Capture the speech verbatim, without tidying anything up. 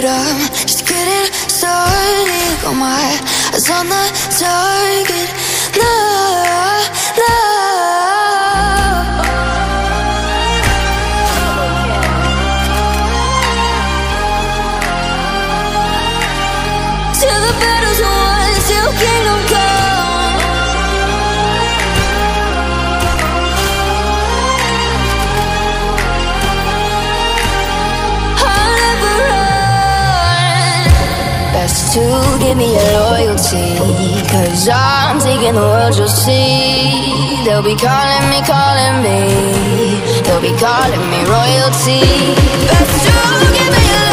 I'm just getting started. Got my eyes on the target. No, no. Till the battle's won, till kingdom come. I'll never run. Best to give me your loyalty, 'cause I'm taking the world, you'll see. They'll be calling me, calling me. They'll be calling me royalty. Best to give me your